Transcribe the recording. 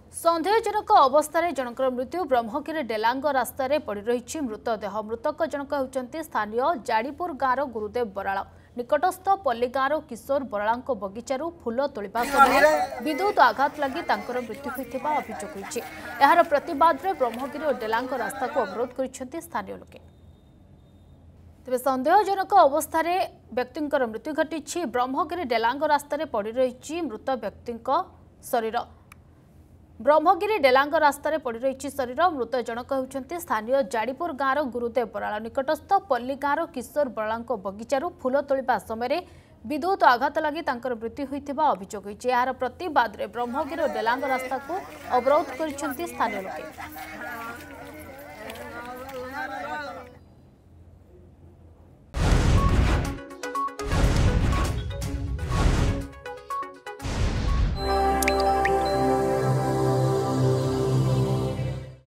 सन्देहजनक अवस्था जनकर मृत्यु ब्रह्मगिरी डेलांग रास्त पड़ रही मृतदेह मृतक जनक होती स्थानीय जाड़ीपुर गाँव गुरुदेव बराल निकटस्थ पल्ली गाँव किशोर बराला बगीचारू फूल तोड़ा समय विद्युत आघात लगी मृत्यु होता अभियोग होती यार प्रतिवाद में ब्रह्मगिरी और डेलांग रास्ता को अवरोध कर स्थानीय लोके तेज सन्देहजनक अवस्था व्यक्ति मृत्यु घटी ब्रह्मगिरी डेलांग रास्त पड़ रही मृत व्यक्ति शरीर ब्रह्मगिरी डेलांग रास्त पड़ रही शरीर मृत जनक होती स्थानीय जाड़ीपुर गाँव गुरुदेव बराल निकटस्थ पल्ली गाँव किशोर बराला बगीचारू फूल तोड़ा समय विद्युत आघात लगी मृत्यु होता अभियोग होती यार प्रतिवाद में ब्रह्मगिरी और डेलांग रास्ता को अवरोध कर स्थानीय लोके।